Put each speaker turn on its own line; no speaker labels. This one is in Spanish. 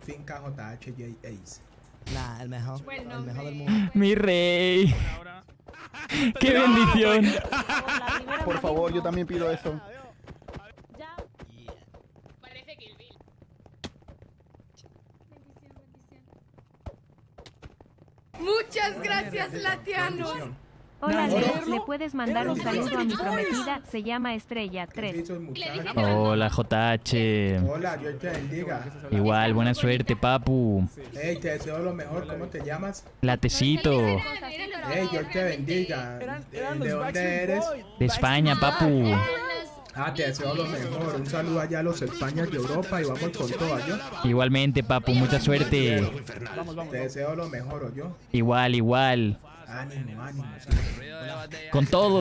Finca JHJ Ace.
Nah, el mejor del mundo.
Mi rey. ¡Qué bendición!
Por favor, yo también pido eso.
Ya.
Parece Kill Bill.
Muchas gracias, Latiano.
Hola,
No,
Leo,
no.
¿le puedes mandar un saludo a mi prometida? Se llama Estrella 3.
Besos, muchachos.
Hola, JH.
Hola, Dios te bendiga.
Igual, buena suerte, papu.
Hey, te deseo lo mejor. ¿Cómo te llamas?
Latecito.
Hey, Dios te bendiga. ¿De dónde eres?
De España, papu.
Ah, te deseo lo mejor. Un saludo allá a los Españas de Europa y vamos con todo, ¿yo?
Igualmente, papu, mucha suerte.
Te deseo lo mejor, ¿yo?
Igual, igual.
Ánimo, ánimo.
Con todo.